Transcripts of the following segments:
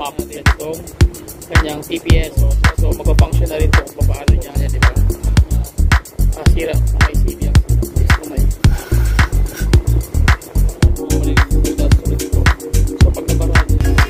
map natin itong kanyang TPS. So magpa-function na rin ito kung paano niya yan, diba? Sira kung may CV ang may so pag nabaraan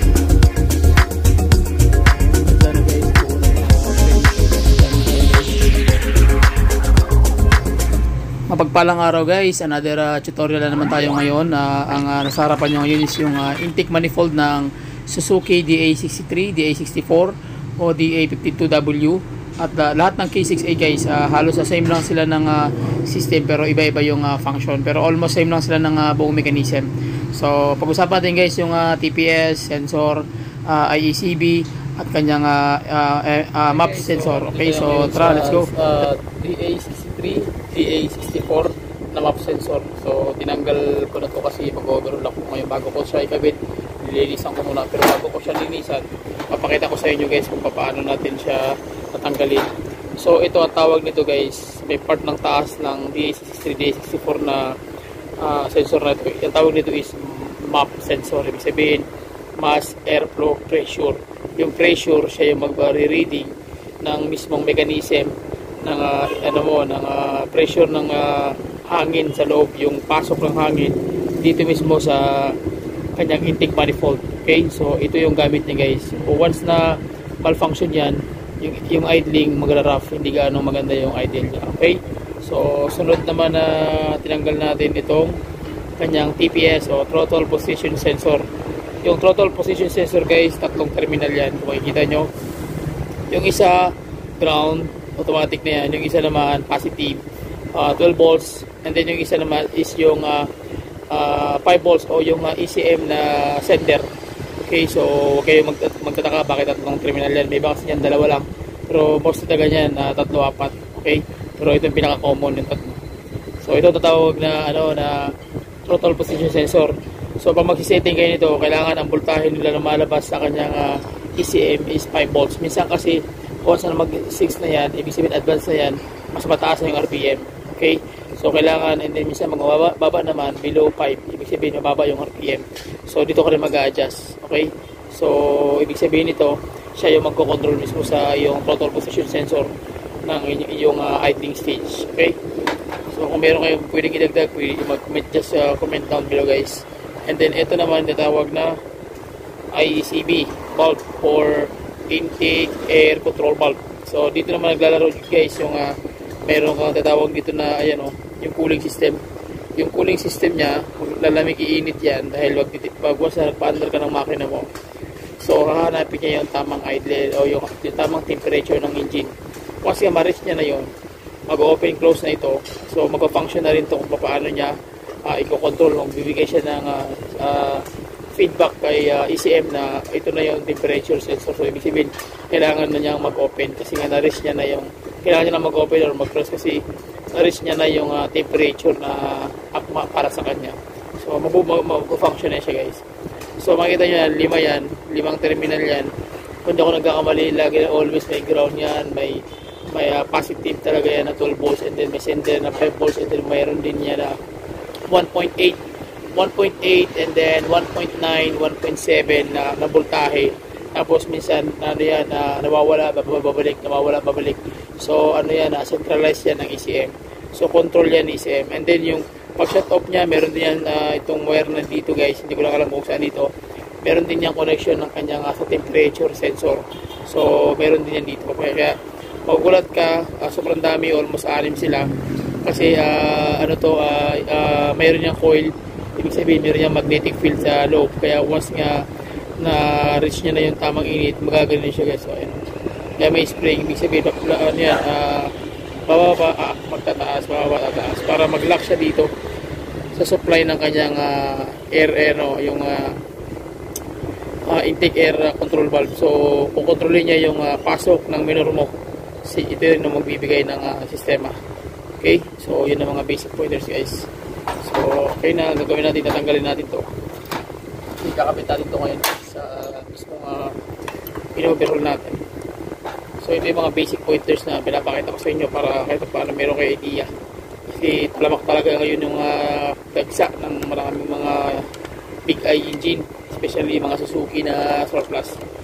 mapagpalang araw guys, another tutorial na naman tayo ngayon. Ang nasa harapan nyo ngayon is yung intake manifold ng Suzuki DA63, DA64 o DA52W at lahat ng K6A guys, halos same lang sila ng system pero iba-iba yung function, pero almost same lang sila ng buong mechanism. So pag-usapan natin guys yung TPS, sensor, IECB at kanyang map sensor. Okay, so tara, let's go. DA63, DA64 na map sensor. So tinanggal ko na to kasi mag-overhaul ako ngayon bago ko siya ikabit. Nililisan ko muna, pero bago ko siya linisan, papakita ko sa inyo guys kung paano natin siya tatanggalin. So ito ang tawag nito guys, may part ng taas ng DA63, DA64 na sensor na ito. Yung tawag nito is map sensor. Ibig sabihin mass airflow pressure. Yung pressure siya yung mag-reading ng mismong mechanism ng pressure ng hangin sa loob, yung pasok ng hangin dito mismo sa kanyang intake manifold. Okay, so ito yung gamit niya guys. So, once na malfunction yan, yung idling magra-rough, hindi gaano maganda yung idle niya. Okay, so sunod naman na tinanggal natin itong kanyang TPS o throttle position sensor. Yung throttle position sensor guys, tatlong terminal yan. Kung makikita nyo, yung isa ground, automatic na yan. Yung isa naman positive, 12 volts, and then yung isa naman is yung 5 volts o yung ECM na sender. Okay, so huwag kayo magtataka bakit tatlong terminal yan. May iba kasi yan, dalawa lang, pero most of the ganyan, tatlo, apat. Okay, pero ito yung pinaka-common, yung tatlo. So ito tatawag na na throttle position sensor. So pag magsisetting kayo nito, kailangan ang voltahe nila na malabas sa kanyang ECM is 5 volts. Minsan kasi once na mag-6 na yan, ibig sabihin advance na yan, mas mataas na yung RPM. Okay, so kailangan, and then minsan baba naman below 5, ibig sabihin mababa yung RPM. So dito ka rin mag-a-adjust. Okay, so ibig sabihin nito, siya yung magko-control mismo sa yung throttle position sensor ng yung idling stage. Okay, so kung meron kayong pwedeng idagdag, pwede mag-comment, just comment down below guys. And then ito naman natawag na IECB valve or intake air control valve. So dito naman naglalaro guys yung meron kang tatawag dito na ayan yung cooling system. Yung cooling system niya, lalamig iinit yan dahil wag sa nagpa-under ka ng makina mo. So hahanapin niya yung tamang idle o yung tamang temperature ng engine. Once ma-reach niya na yon, mag-open close na ito. So magpa-function na rin ito kung paano niya i-control. Magbibigay siya ng feedback kay ECM na ito na yung temperature sensor. So ibig sabihin kailangan na niyang mag-open kasi nga na-reach niya na yung kailangan niya na mag-open or mag-close kasi na-reach niya na yung temperature na akma para sa kanya. So mag-function na siya guys. So makikita nyo yan, limang terminal yan. Kung di ako nagkakamali, lagi na always may ground yan, may positive talaga yan na 12 volts, and then may sender na 5 volts, and then mayroon din yan na 1.8 and then 1.9, 1.7 na voltahe. Tapos minsan nawawala, babalik, nawawala, babalik. So yan, centralized yan ng ECM. So control yan ECM. And then yung pag shut off niya, meron din yan itong wire na dito guys, hindi ko lang alam kung saan dito. Meron din yung connection ng kanyang sa temperature sensor. So meron din yan dito. Kaya magugulat ka, sobrang dami, almost 6 sila. Kasi mayroon niyang coil, ibig sabihin mayroon niyang magnetic field sa loob. Kaya once nga na-reach niya na yung tamang init, magagaling siya guys. So, kaya may spring, ibig sabihin bababa, magtataas, bababa, tataas, para mag-lock siya dito sa supply ng kanyang yung intake air control valve. So kukontrolin niya yung pasok ng minor mo. Ito rin ang magbibigay ng sistema. Okay, so yun ang mga basic pointers guys. So okay na, gagawin natin, tatanggalin natin to. Ikakabit natin to ngayon sa mismong in-overhaul natin. So ito yung mga basic pointers na pinapakita ko sa inyo para kahit paano meron kayo idea. Kasi talamak talaga ngayon yung dagsa ng maraming mga big eye engine, especially mga Suzuki na surplus.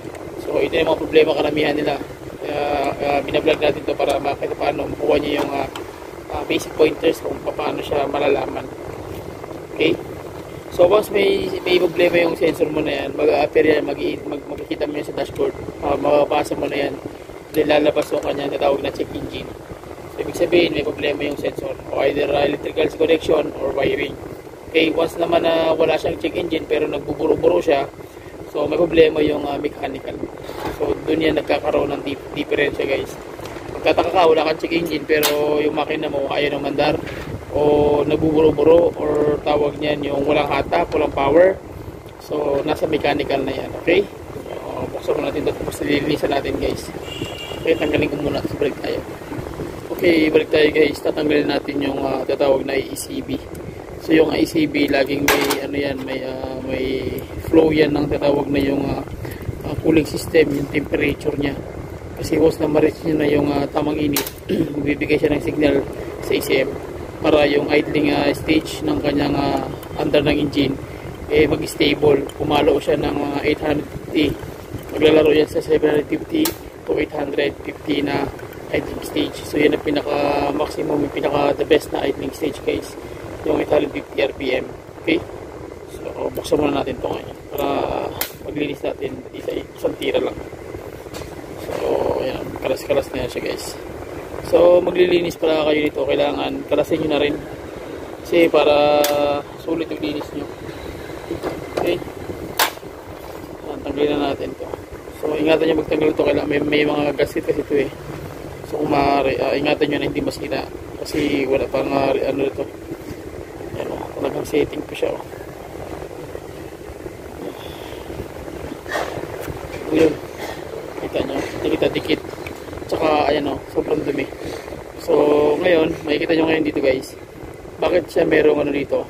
So ito yung mga problema karamihan nila. Kaya binablog natin to para makita paano makuha niyo yung basic pointers kung paano siya malalaman. Okay? So once may problema yung sensor mo na yan, mag-appear yan, magkikita mo yan sa dashboard, mababasa mo na yan, then lalabas yung kanya na tawag na check engine. So ibig sabihin may problema yung sensor, o either electrical connection or wiring. Okay, once naman na wala siyang check engine pero nagbuburo-buro siya, so may problema yung mechanical. So doon yan nagkakaroon ng diferensya guys. Magtataka ka, wala kang check engine pero yung makina mo ayaw ng mandar, o nagbuburo-buro, or tawag niyan yung walang hatak, walang power. So nasa mechanical na yan. Okay, so, buksan mo natin ito, tapos nililinisan natin guys. Okay, tanggalin ko muna, tapos balik tayo. Okay, balik tayo guys. Tatanggalin natin yung tatawag na ECB. So yung ECB laging may ano yan, may flow yan ng tatawag na yung cooling system, yung temperature niya. Kasi once na ma-reach niya na yung tamang init, bibigay siya ng signal sa ECM para yung idling stage ng kanyang under ng engine mag-stable. Pumalo siya ng mga 850. Maglalaro yan sa 750 to 850 na idling stage. So yan ang pinaka-maximum, yung pinaka-the best na idling stage guys. Yung 850 RPM. Okay? So buksan muna natin ito ngayon para maglinis natin isang tira lang. So yan, kalas-kalas na yan siya guys. So maglilinis pala kayo dito, kailangan kalasin nyo na rin kasi para sulit yung linis nyo. Okay, tanggalin na natin to. So ingatan nyo magtanggal ito, kailangan may mga gasket kasi ito so kung maaari, ingatan nyo na hindi masira kasi wala pang ano ito, yan o, talagang setting po siya o. Yun, kita nyo, kita dikit, tsaka ayan o, sobrang dumi. So ngayon, makikita nyo ngayon dito guys, bakit siya merong ano dito,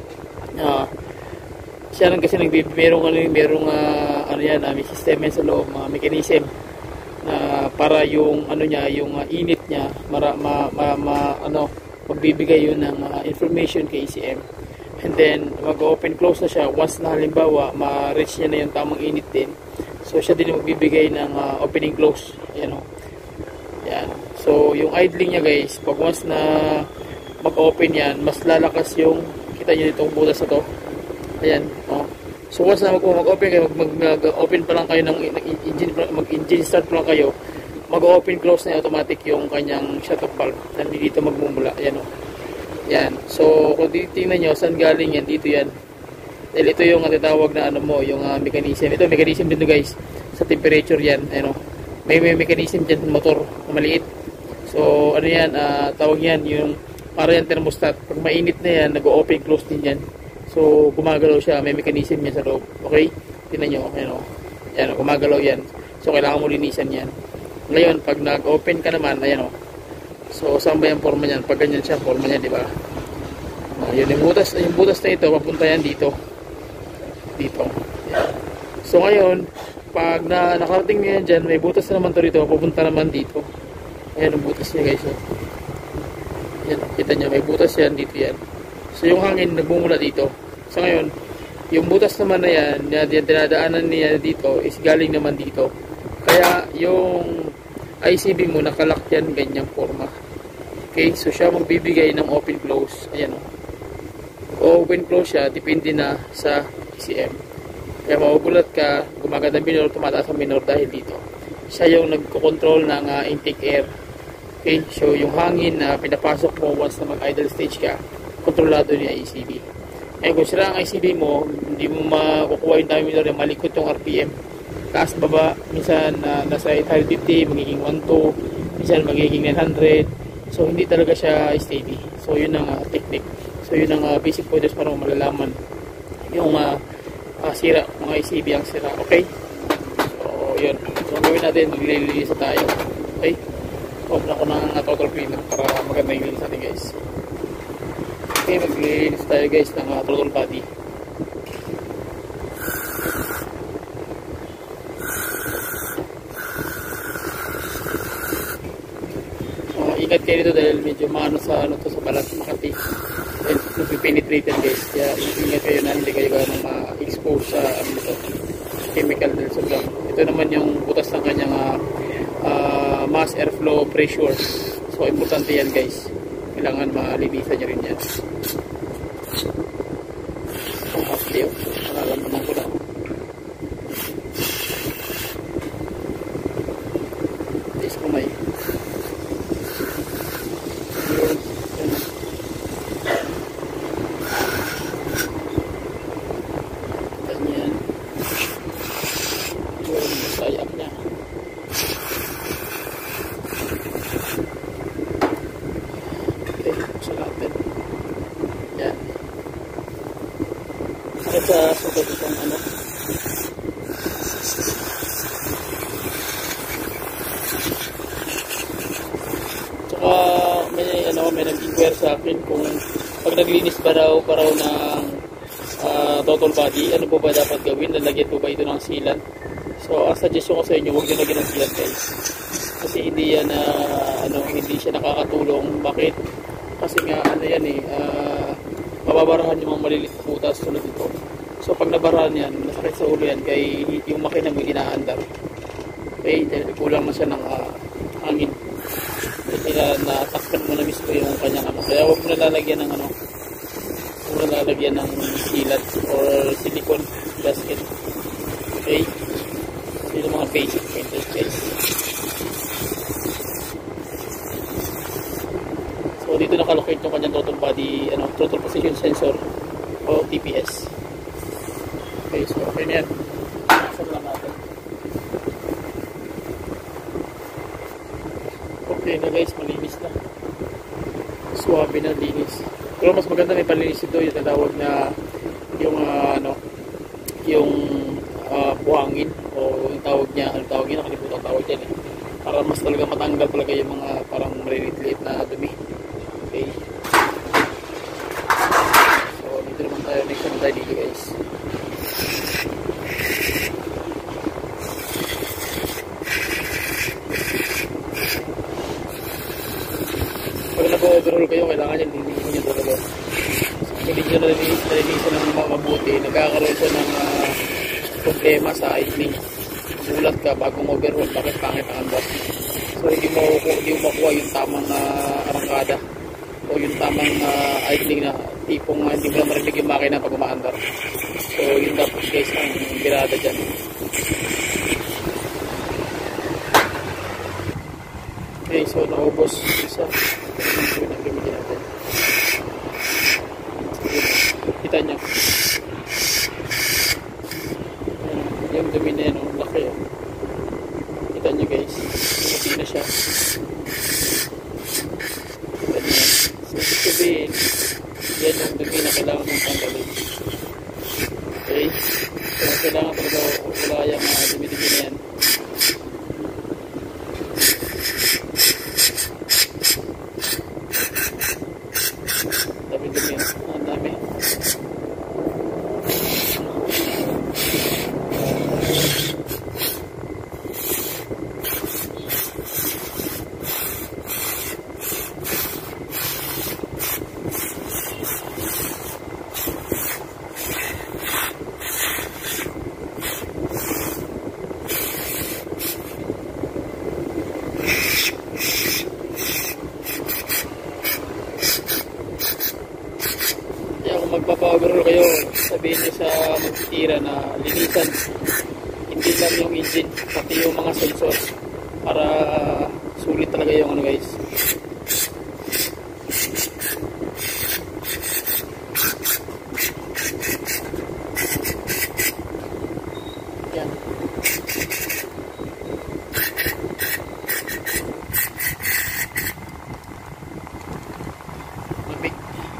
siya lang kasi merong ano yan, may system yan sa loob, mechanism na para yung ano niya, yung init niya magbibigay yun ng information kay ECM, and then mag-open close na siya once na halimbawa ma-reach niya na yung tamang init din. So siya din magbibigay ng opening close, ayan o. Yan. So yung idling niya guys, pag once na mag-open yan, mas lalakas yung, kita nyo itong butas na to, ayan o. So once na mag-open kayo, mag-open pa lang kayo ng engine, mag-engine start pa lang kayo, mag-open close na automatic yung kanyang shut-off valve. Nandito dito magmumula, ayan o. Yan. So kung titingnan nyo saan galing yan, dito yan. Dahil ito yung natawag na ano mo, yung mechanism. Ito mechanism din to guys, sa temperature yan, ayan o. May mechanism dyan sa motor, maliit. So ano yan, tawag yan yung para yan thermostat. Pag mainit na yan, nag-open close din yan. So gumagalaw siya, may mechanism yan sa loob. Okay? Tingnan nyo, ayan o. Ayan o, gumagalaw yan. So kailangan mo linisan yan. Ngayon, pag nag-open ka naman, ayan o. So saan ba yung forma niyan? Pag ganyan siya, forma niya, di ba? Yun, yung butas na ito, papunta yan dito. Dito. Ayan. So ngayon, pag nakarating nyo yan dyan, may butas na naman to dito, papunta naman dito. Ayan ang butas niya guys. Ayan, kita nyo, may butas yan, dito yan. So yung hangin nagmumula dito. So ngayon, yung butas naman na yan, yung dinadaanan niya dito is galing naman dito. Kaya yung ICB mo nakalak yan ganyang forma. Okay, so siya magbibigay ng open close. Ayan o. Open close siya, depende na sa ECM. Kaya magugulat ka, gumaganda ang minor, tumataas ang minor dahil dito. Siya yung nagkocontrol ng intake air. Okay, so yung hangin na pinapasok mo once na mag-idle stage ka, kontrolado niya ECB. Ngayon kung sila ang ICB mo, hindi mo makukuha yung time minor, malikot yung RPM. Taas baba, minsan nasa 850, magiging 12, minsan magiging 900. So hindi talaga siya steady. So yun ang technique. So yun ang basic pointers para malalaman yung sira, mga ICB ang sira. Okay? So yun. So ang gawin natin, maglilinis tayo. Okay? Open ako ng total cleaner para maganda yung linis natin guys. Okay, maglilinis tayo guys ng throttle body. Ingat kayo dito dahil medyo maano sa sa balat Makati. And penetrated guys. Kaya ingat kayo na hindi kayo ganong ma-expose sa chemical dahil sobrang Ito naman yung butas ng kanyang mass airflow pressure. So importante yan guys, kailangan malinisan nyo rin yan. Ang hapli yun, nararamdaman ko na. Guys, kumay. Ganyan. Yun, sayap niya. Okay, buksan natin. Yan. At sa sugat itong ano. Tsaka may nag-inquire sa akin kung pag naglinis ba raw ng total body, ano po ba dapat gawin? Lalagyan po ba ito ng sealant? So, ang suggestion ko sa inyo, huwag nyo lagyan ng sealant guys. Kasi hindi yan hindi siya nakakatulong. Bakit? Kasi nga mababarahan yung mga maliliit na butas tulad ito. So pag nabarahan yan, nasakit sa ulo yan, kaya yung makina mo inaandar. Okay, dahil kulang na siya ng hangin. Kaya natakpan mo na mismo yung kanyang Kaya huwag mo na lalagyan ng huwag mo na lalagyan ng sealant or silicone gasket. Okay, so yung mga basic maintenance guys. So dito nakalocate yung kanyang throttle body, throttle position sensor o TPS. Okay, so okay na yan. Saan lang natin. Okay na guys, malinis na. Suwabe na linis. Pero mas maganda may palinis ito, yung tatawag na yung buhangin o yung tawag niya, nakalimutan ang tawag dyan para mas talaga matanggal talaga yung mga parang maliliit na dumi. Okay. So, dito naman tayo. Next naman tayo dito guys. Pag nag-overhaul kayo, kailangan nyo linisin nyo talaga. Kung hindi nyo nalinisan ng mabuti, nagkakaroon siya ng problema sa idling. Gulat ka bagong overhaul, bakit pangit ang andas. So, hindi mo makuha yung tamang arangkada o yung tamang idling na tipong hindi mo na marinig yung makina pag umaandar. So yun dapat guys ang birada dyan. Okay, so naubos isa. Ito yung gamitin natin. Kita nyo yung dumi na yan, laki kita nyo guys, hindi na siya. So, ibig sabihin, yan yung dumi na kailangan mong tanggalin. Okay? So, kailangan talaga wala yung dumi-dumi na yan. Dami-dumi. Ang dami. Magpapa-overhaul kayo, sabihin nyo sa magtitira na linisan hindi lang yung engine, pati yung mga sensors para sulit talaga yung guys. Yan. Mabig.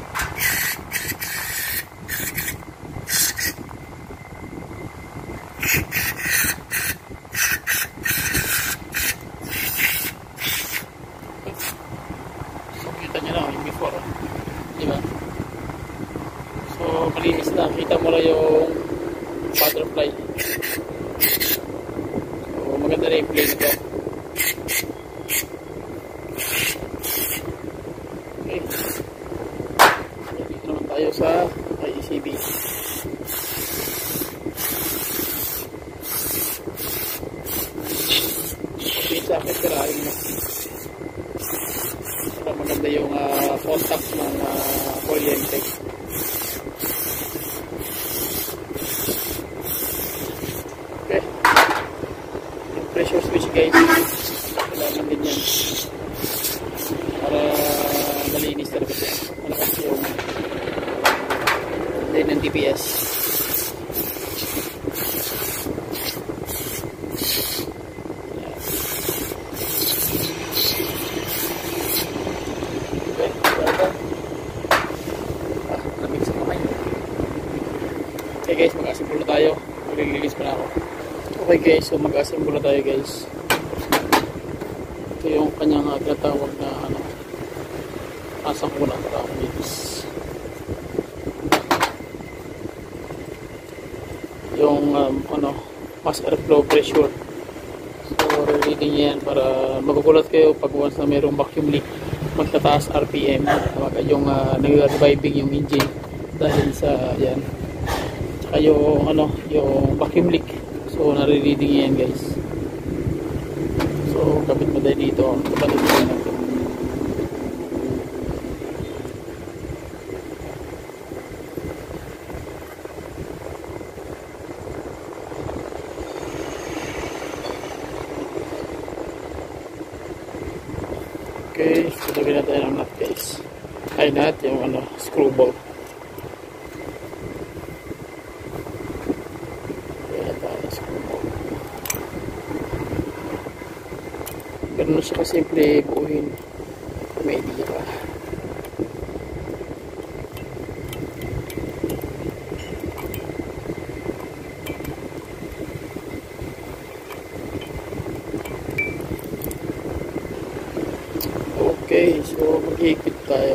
Kita nyo na yung before, diba? So malinis na, kita mo lang yung butterfly. So maganda na yung play nito. Okay, dito naman tayo sa IECB. sirain mo. Para maganda yung contact ng kuryente. Okay. Yung pressure switch guys, kailangan din yan. Para malinis talaga siya. Malakas yung din ng DPS. Okay guys, mag-assemble na tayo. Maglilinis pa na ako. Okay guys, so mag-assemble na tayo guys. Ito yung kanyang tinatawag na asang ko na para maglinis. Yung mass airflow pressure. So reading yan para magugulat kayo pag once na mayroong vacuum leak, magtataas RPM, yung nag-reviving yung engine dahil sa yan. Yung yung vacuum leak, so nare-reading yan guys. So kapit mo tayo dito, kapatid mo natin. Okay, so lagyan natin ang nut guys. Ay nut, yung screw ball. Ganun siya kasimple buuhin. May idea ka. Okay, so mag-iikit tayo.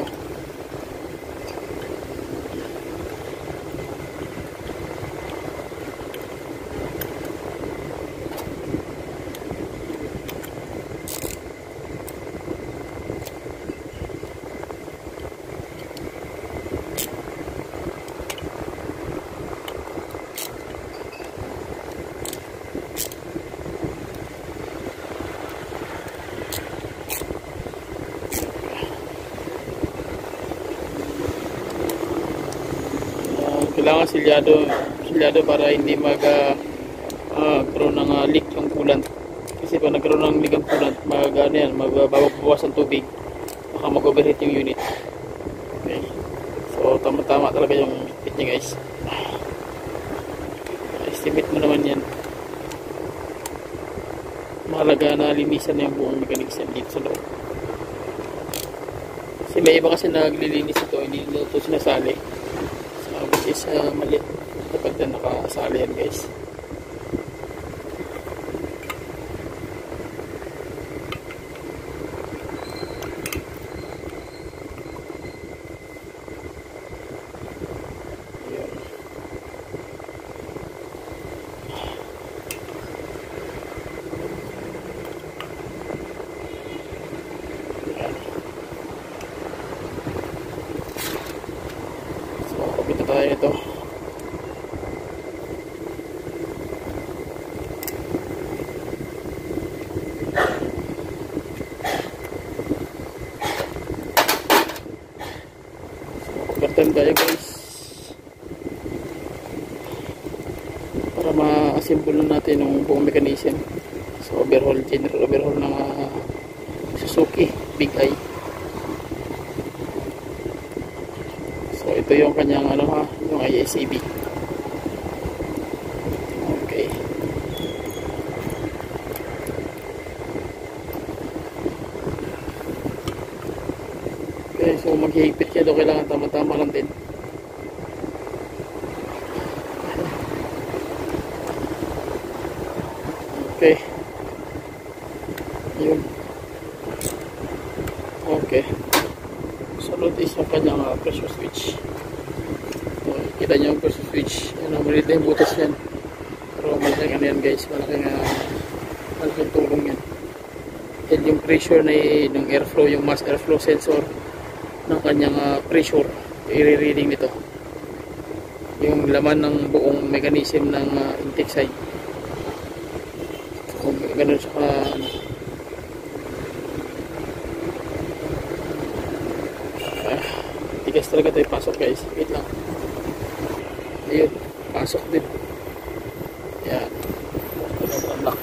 Kailangan silyado para hindi magkaroon ng leak yung coolant. Kasi pag nagkaroon ng leak ang coolant, magbabawas ang tubig, baka mag-overheat yung unit. Okay. So tama-tama talaga yung fit niya guys. Estimate mo naman yan. Mahalaga na linisan na yung buong mechanics yan dito sa loob. Kasi may iba kasi naglilinis ito, hindi nito sinasali. Which is mali kapag na nakasali yan guys. Tayo ito. Overtime tayo guys para ma-assemble natin yung buong mechanism. So general overhaul ng Suzuki Big Eye. So ito yung kanyang yung ISAB. Okay. Okay, so maghihigpit kayo, kailangan tama-tama lang din. Okay. Yun. Okay. Sunod is yung kanyang pressure switch. So, kita nyo yung pressure switch. Maliit na yung butas yan. Pero malaking yan guys. Malaking tulong yan. Yan yung pressure na yung airflow, yung mass airflow sensor ng kanyang pressure. I-reading nito. Yung laman ng buong mechanism ng intake side. So, ganun siya matigas talaga ito ipasok guys. Wait lang. Ayun, pasok din. Yan. Lock.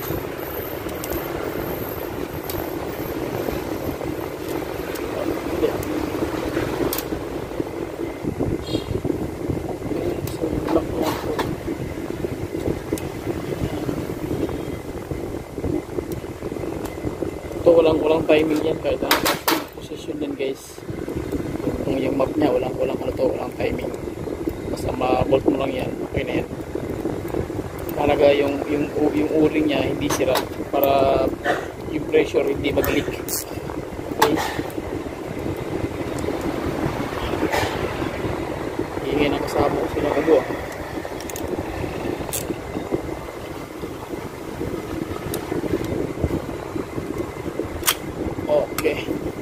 Ito walang timing yan kahit ang position yan guys. Yung map niya walang timing. Basta ma-bolt mo lang yan, okay na yan. Talaga yung o-ring niya hindi sira para yung pressure hindi mag-leak. Okay. Hingin ang kasama ko sila kubo. Okay.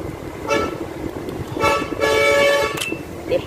Okay.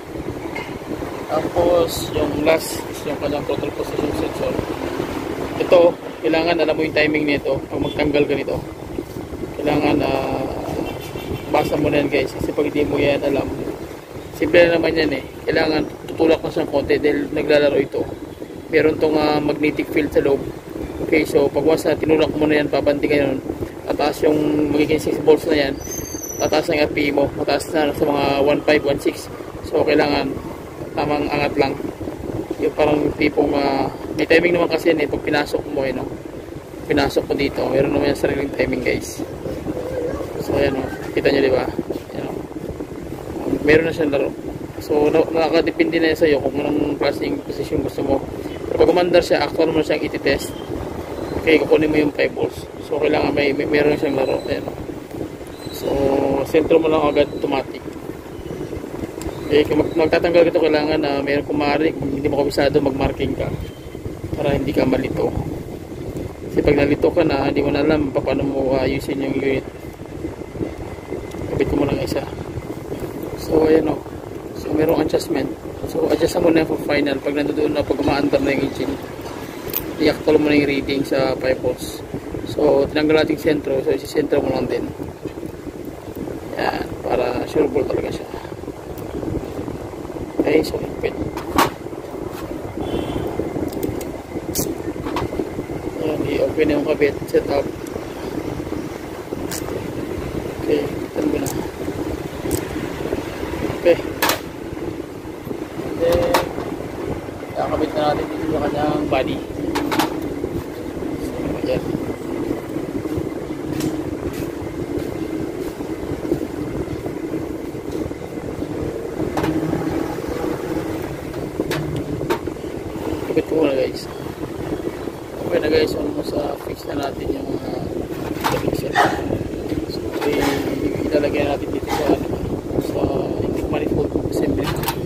Tapos yung last is yung kanyang throttle position sensor. Ito, kailangan alam mo yung timing nito pag magtanggal ka nito. Kailangan basa mo na yan guys, kasi pag hindi mo yan alam, simple na naman yan eh. Kailangan tutulak mo siyang konti dahil naglalaro ito. Meron tong magnetic field sa loob. Okay, so pag once na tinulak mo na yan, pabanti ka yun, tataas yung magiging 6 volts na yan, tataas ang RPE mo, mataas na sa mga 1.5, 1.6. So kailangan tamang angat lang. Yung parang tipong may timing naman kasi yan eh, pag pinasok mo no? Pinasok ko dito, meron naman yung sariling timing guys. So ayan o, kita nyo diba? Ayan o. Meron na siyang laro. So nakakadepende na yan sa'yo kung anong klaseng position gusto mo. Pero pag umandar siya, actual mo siyang iti-test. Okay, kukunin mo yung 5 volts. So kailangan meron siyang laro. Ayan o. So sentro mo lang agad automatic. Okay, kung magtatanggal ka ito, kailangan na mayroon kumari, kung hindi mo kabisado, mag-marking ka para hindi ka malito. Kasi pag nalito ka na, hindi mo na alam paano mo ayusin yung unit. Kapit mo lang isa. So ayan o. So mayroong adjustment. So adjust mo na for final. Pag nandoon na, pag umaandar na yung engine, i-actual mo na yung reading sa 5 volts. So tinanggal natin sentro. So isi-sentro mo lang din. Yan, para sure ball talaga siya. Okay, so higpit. Ayan, i-open na yung kabit, set up. Okay, itan mo na. Okay. And then, kakabit na natin dito sa kanyang body. So, ayan. Kapit ko muna guys. Okay na guys, almost fix na natin yung pixel. So ilalagay natin dito sa intake manifold assembly.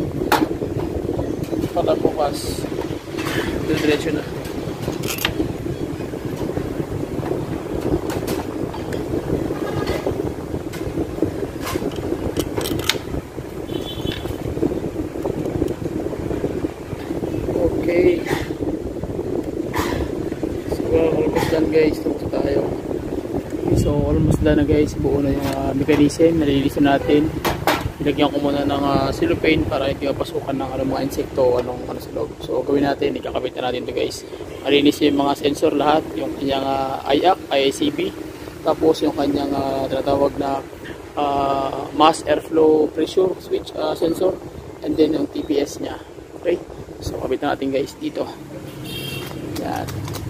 Para bukas diretso na. Okay. So almost done guys. Tapos tayo. So almost done na guys. Buo na yung mechanism. Nalilisan natin. Ilagyan ko muna ng cellophane para hindi mapasukan ng mga insekto o ano sa loob. So gawin natin. Ikakabit na natin ito guys. Malinis yung mga sensor lahat. Yung kanyang IAC, IACB. Tapos yung kanyang tinatawag na mass airflow pressure switch sensor. And then yung TPS nya. Okay. So kabit na natin guys dito. Yan.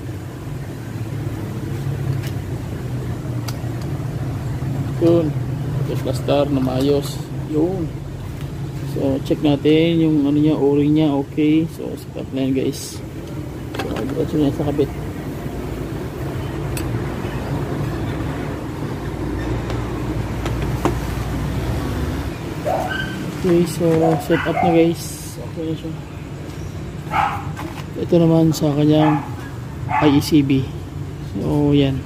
Yun. Plastar na maayos. Yun. So check natin yung ano niya, o-ring niya. Okay. So set up na yan guys. So diretso na sa kabit. Okay. So set up na guys. Okay na siya. Ito naman sa kanyang IECB. So yan.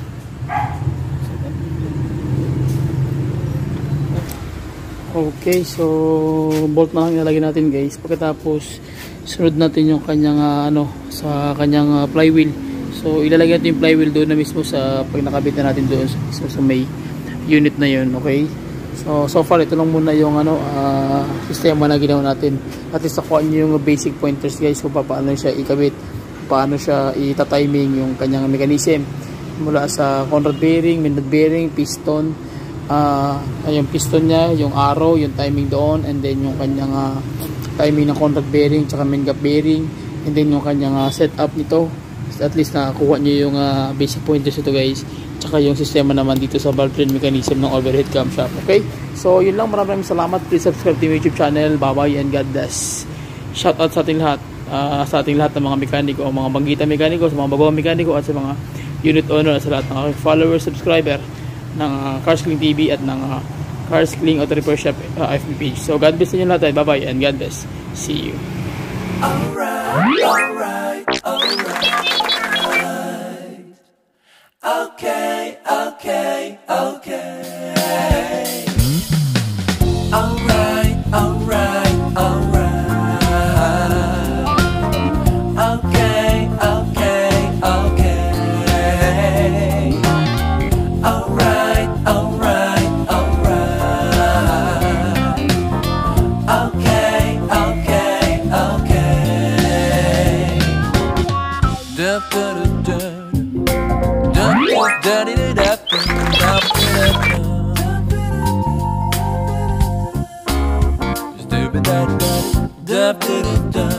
Okay, so bolt na lang ilalagay natin guys. Pagkatapos sunod natin yung kanyang sa kanyang flywheel. So ilalagay natin yung flywheel doon na mismo sa pag nakabit na natin doon sa may unit na yun. Okay. So far ito lang muna yung sistema na ginawa natin. At least nakuha nyo yung basic pointers guys kung paano siya ikabit, paano siya ita-timing yung kanyang mechanism mula sa Conrad bearing, Minot bearing, piston, yung piston niya, yung arrow, yung timing doon, and then yung kanyang timing ng Conrad bearing tsaka main gap bearing, and then yung kanyang setup nito. At least nakakuha nyo yung basic pointers ito guys, tsaka yung sistema naman dito sa valve train mechanism ng overhead camshaft. Okay, so yun lang, maraming salamat. Please subscribe to my YouTube channel. Bye bye and God bless. Shout out sa ating lahat, ng mga mekaniko, o mga banggita mekaniko, sa mga bagong mekaniko, at sa mga unit owner, at sa lahat ng aking followers, subscriber ng Carsling TV at ng Carsling Auto Repair Shop FB page. So God bless sa inyo lahat. Bye bye and God bless. See you. Alright. Okay. Alright. Da da da da.